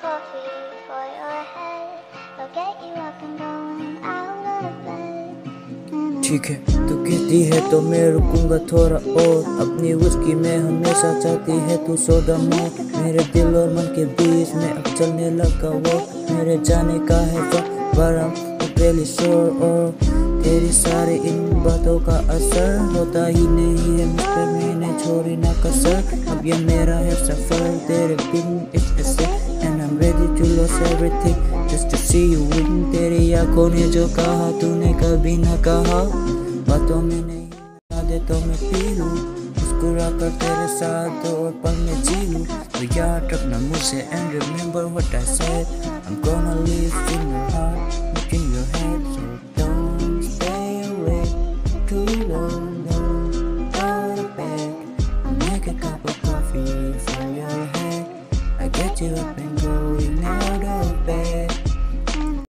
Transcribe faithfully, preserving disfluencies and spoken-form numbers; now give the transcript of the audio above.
coffee for your head. I'll get you up and going out of bed. ठीक है तू कहती है तो मैं रुकूंगा थोड़ा और, अपनी विस्की में हमेशा चाहती है तू सोडा मोर। मेरे दिल और मन के बीच में अब चलने लगा वो, मेरे जाने का है वक्त बड़ा पहली शोर, और तेरी सारी इन बातों का असर होता ही नहीं है मुझ पर, मैंने छोड़ी ना कसर। अब ये मेरा है सफर तेरे बिन इस ऐसे, and I'm ready to lose everything just to see you win। तेरी आंखों ने जो कहा तूने कभी ना कहा, बातों में नहीं यादें तो मैं पी लूं, मुस्कुरा कर तेरे साथ दो और पल में जी लूं। तो याद रखना मुझे and remember what I said, I'm gonna live in your heart, not in your head, so don't stay awake too long, no, go to bed, make a cup of coffee for your head, I get you up and go